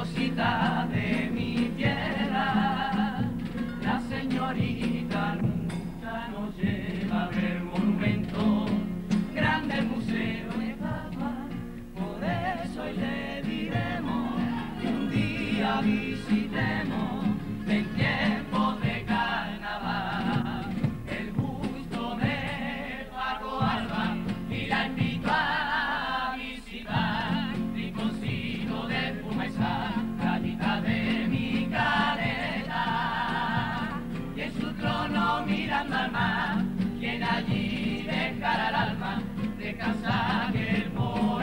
cosita de mi tierra, la señorita nunca nos lleva a ver monumentos, grandes museos de papa, por eso hoy le diremos que un día visitemos en tiempos de carnaval el busto de Paco Alba y la invito a visitar rinconcito de espuma y sal, playita de mi caleta, y en su trono mirando al mar, quien allí dejará el alma descansar que el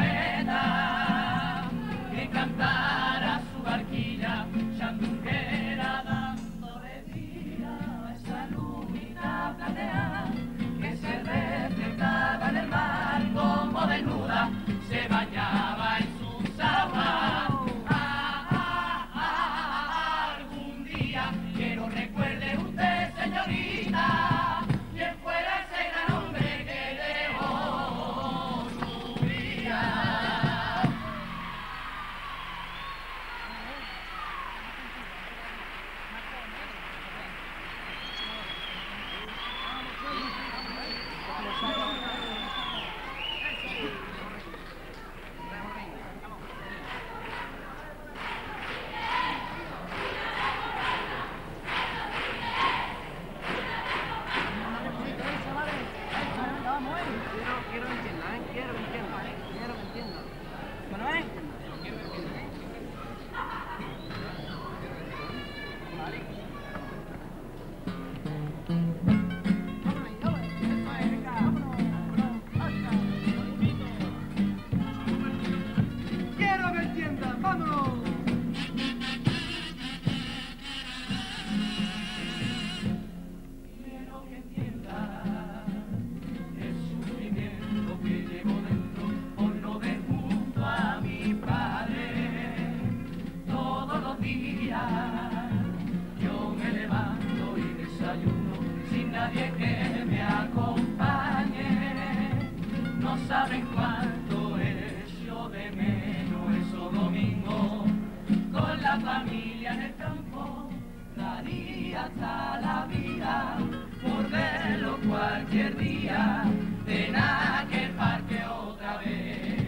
poeta que cantara su barquilla chandunguera dándole vida a esa lunita plateada que se reflejaba en el mar como desnuda se bañaba en sus aguas. Algún día quiero recuerde usted, señorita, quién fuera ese gran hombre que dejó su vida. Quiero que entiendan, vámonos. Quiero que entienda el sufrimiento que llevo dentro por no ver junto a mi padre. Todos los días yo me levanto y desayuno sin nadie que me acompañe. No saben cuánto echo de menos esos domingos con la familia en el campo. Daría hasta la vida por verlo cualquier día en aquel parque otra vez,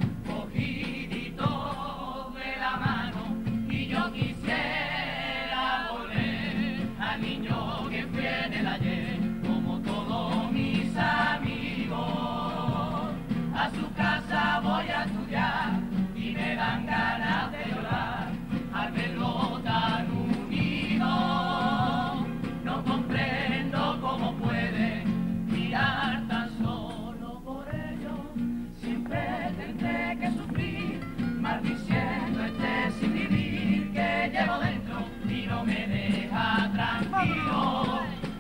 cogidito de la mano, y yo quisiera volver al niño que fui en el ayer, como todos mis amigos. A su casa voy a estudiar y me dan ganas de llorar al verlo tan unido. No comprendo cómo puede mirar tan solo por ello. Siempre tendré que sufrir, maldiciendo este sin vivir que llevo dentro y no me deja tranquilo.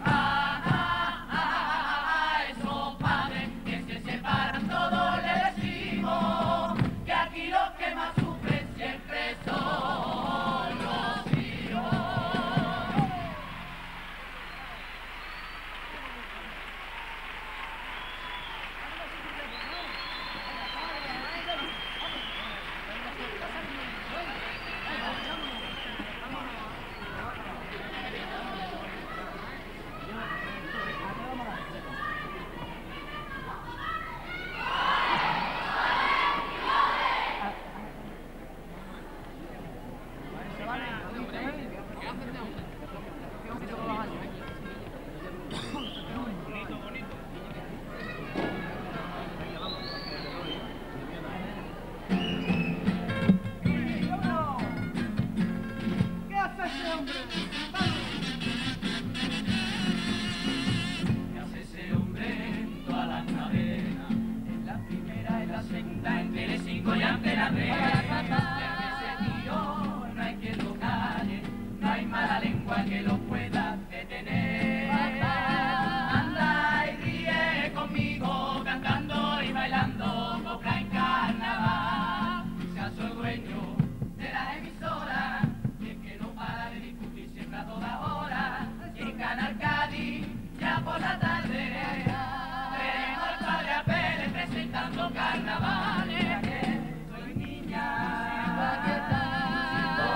Esos padres que se separan todos le decimos que aquí los que más sufren siempre son los hijos. ¿Qué hace ese hombre? ¿Qué hace ese hombre en todas las cadenas? En la primera, en la segunda, en Telecinco y Antena 3. Ese tío no hay quien lo calle, no hay mala lengua que lo pueda detener. Anda y ríe conmigo, cantando y bailando copla en carnaval. Se hace el dueño de las emisoras, y es que no para de discutir siempre a todas horas. Y en Canal Cádiz, ya por la tarde, tenemos al padre a Pérez presentando carnavales. Soy niña, aquí está.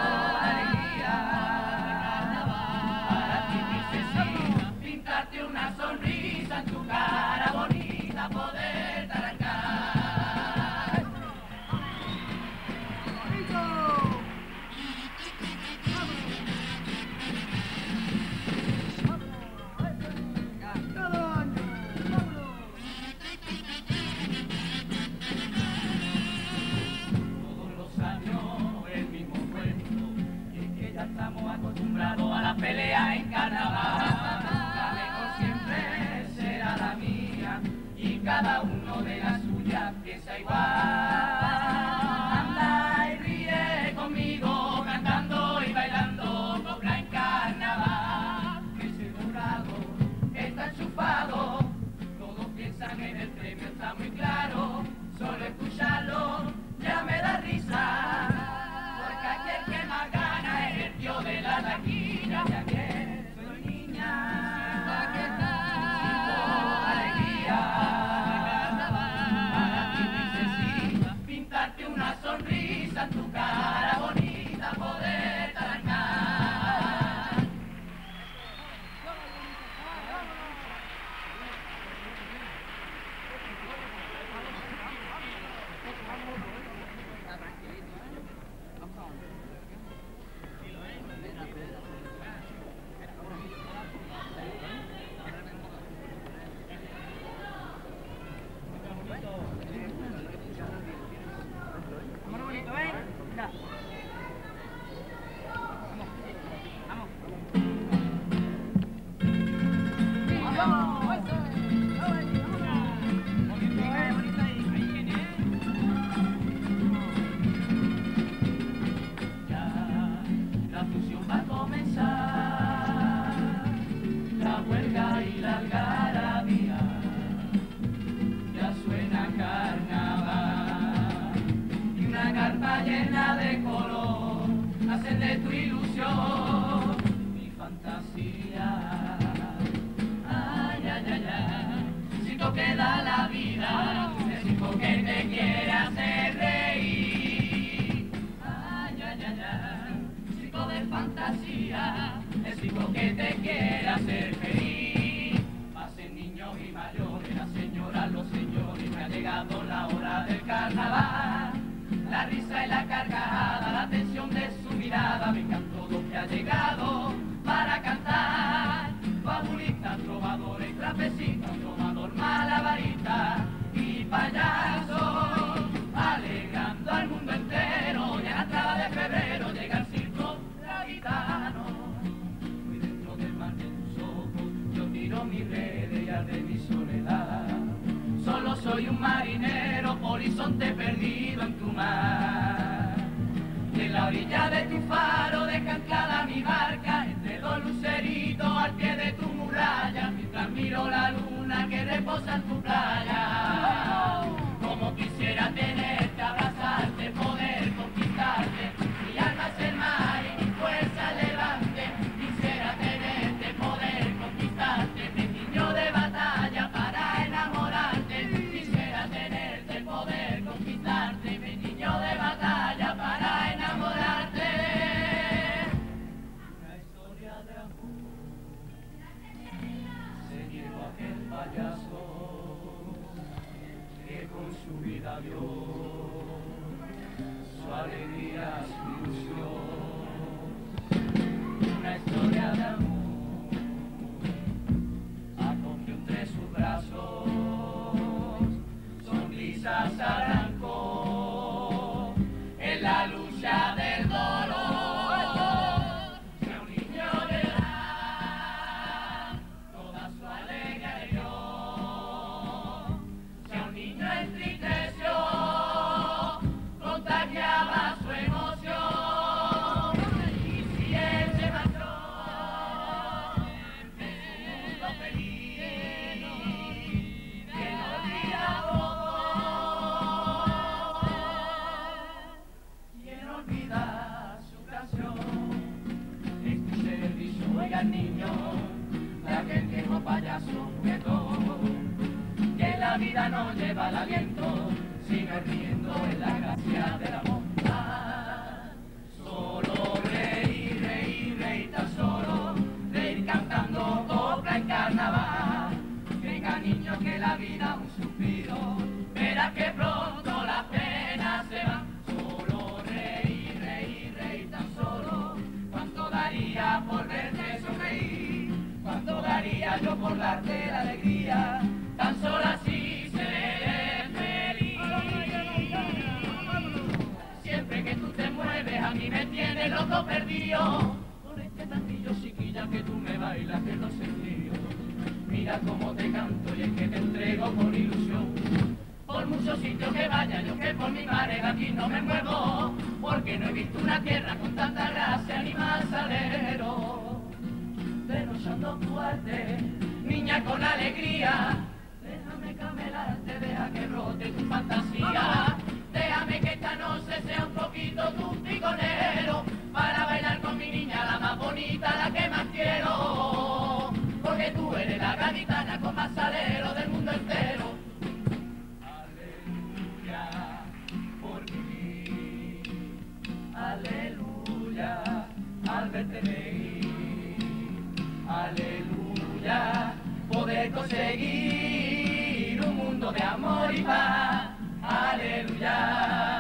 ya estamos acostumbrados a la pelea en carnaval. La mejor siempre será la mía y cada uno de la suya piensa igual. Anda y ríe conmigo cantando y bailando copla en carnaval. Ese dorado está enchufado, todos piensan en el premio, está muy claro. Solo escucharlo ya me da risa, porque aquí el que más gana es el tío de la taquilla. Ya que soy niña, siento alegría, para ti princesita, pintarte una sonrisa en tu cara bonita, poder tarangar. La fusión va a comenzar, la huelga y la algarabía, ya suena carnaval, y una carpa llena de color, hacen de tu ilusión mi fantasía. Ay, ay, ay, ay, siento que da la vida, siento que te quiere hacer reír. Ay, ay, ay, ay, de fantasía, el chico que te quiere hacer feliz. Pasen niños y mayores, las señoras, los señores, que ha llegado la hora del carnaval. La risa y la carcajada, la tensión de su mirada, vengan todos que ha llegado para cantar. Fabulistas, trovadores, trapecistas, trovador, malabarista y payaso, alegrando al mundo entero. Ya la entrada de febrero llega el circo gitano. Muy dentro del mar de tus ojos yo tiro mi red y arde mi soledad. Solo soy un marinero, horizonte perdido en tu mar. Y en la orilla de tu faro deja anclada mi barca, entre dos luceritos al pie de tu muralla, mientras miro la luna que reposa en tu playa. Como quisiera tenerte, abrazarte, poder conquistarte, mi alma es el mar y mi fuerza levante. Quisiera tenerte, poder conquistarte, mi niño de batalla para enamorarte. Quisiera tenerte, poder conquistarte, mi niño de batalla para enamorarte. Una historia de amor se llevó aquel payaso que con su vida vio su alegría, su ilusión. Una historia de amor acogió entre sus brazos, sonrisas arrancó en la lucha del dolor. Que un niño llorar, toda su alegría dio. Que un niño entristeció, contagiaba su emoción. Y si él se marchó de su mundo feliz, que no olvida todo, quien olvida su canción. Escuche el dicho, oiga el niño, de aquel viejo payaso juguetón, que la vida no lleva el aliento, sino riendo en la gracia del amor. Solo reír, reír, reír tan solo, reír cantando copla en carnaval. Venga niño que la vida es un suspiro, verá que pronto las penas se van. Solo reír, reír, reír tan solo, cuánto daría por verte sonreír, cuánto daría yo por darte la alegría, tan solo así seré feliz. Siempre que tú te mueves a mí me tienes me loco perdido. Con este tantillo, chiquilla, que tú me bailas, que lo sentido. Mira cómo te canto y es que te entrego con ilusión. Por muchos sitios que vaya, yo que por mi madre de aquí no me muevo, porque no he visto una tierra con tanta gracia ni más salero. Desrochando tu arte, niña con alegría, déjame camelarte, deja que rote tu fantasía. Déjame que esta noche sea un poquito tu piconero, para bailar con mi niña, la más bonita, la que más quiero. Porque tú eres la gaditana con más salero del mundo entero. Aleluya, por ti. Aleluya, al verte reír. Aleluya, poder conseguir un mundo de amor y paz. Aleluya.